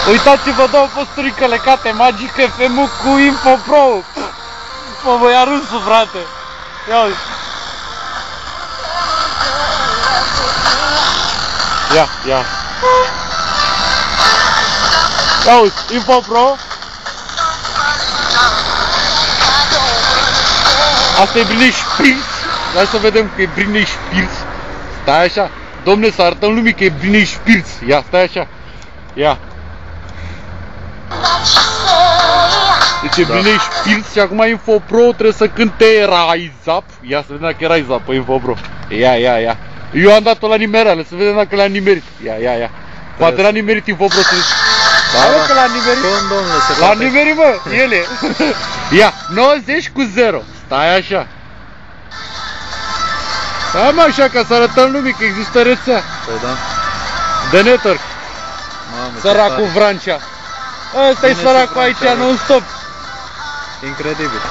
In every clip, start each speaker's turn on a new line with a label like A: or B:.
A: Uitați-vă două posturi călecate, Magic FM cu Info Pro. Mă voi arunsul, frate. Ia uite. Ia. Ia uite, Info Pro. Asta e Britney Spears. Hai să vedem că e Britney Spears. Stai așa. Dom'le, să arătăm lumii că e Britney Spears. Ia, stai așa. Ia. Deci e Britney Spears și acum Info Pro trebuie să cânte Rise Up. Ia să vedem dacă e Rise Up pe Info Pro. Ia. Eu am dat-o la nimereală, să vedem dacă l-a nimerit. Ia. Poate l-a nimerit Info Pro. Da, că l-a nimerit. L-a nimerit, mă, ele. Ia, 90 cu 0. Stai așa. Stai mă așa ca să arătăm lumii că există rețea.
B: Păi da.
A: De network. Săracul Vrancea. Ăsta e săracul aici non-stop.
B: Incredibil.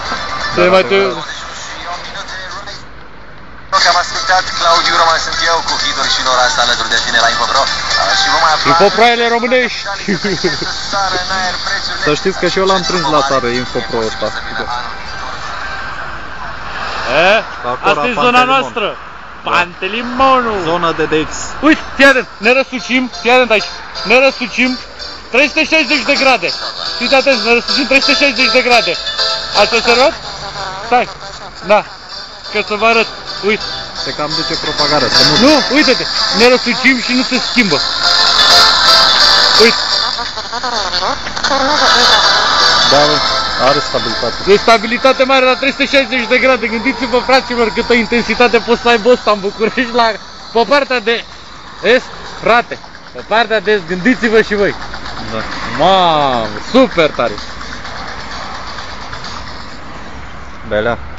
C: Am ascultat, Claudiu Roman sunt eu cu hituri și Nora asta alături de tine la Info Pro. Și vom afla
A: Info Proele românești.
B: Să știți că și eu l-am prins la tare Info Pro ăsta.
A: Asta e zona noastră. Pantelimonu.
B: Zona de DX.
A: Uite, fii atent, ne răsucim, fii atent aici. Ne răsucim 360 de grade. Fiți atenți, ne răsucim 360 de grade. Ați observat? Stai. Da. Că să vă arăt. Uite.
B: Se cam duce propagarea.
A: Nu, uite-te. Ne răsucim și nu se schimbă. Uite.
B: Da, are stabilitate.
A: E stabilitate mare la 360 de grade. Gândiți-vă, fraților, câtă intensitate poți să aibă ăsta în București pe partea de est, frate. Pe partea de est, gândiți-vă și voi.
B: Da.
A: Mamă, super tare.
B: Belea.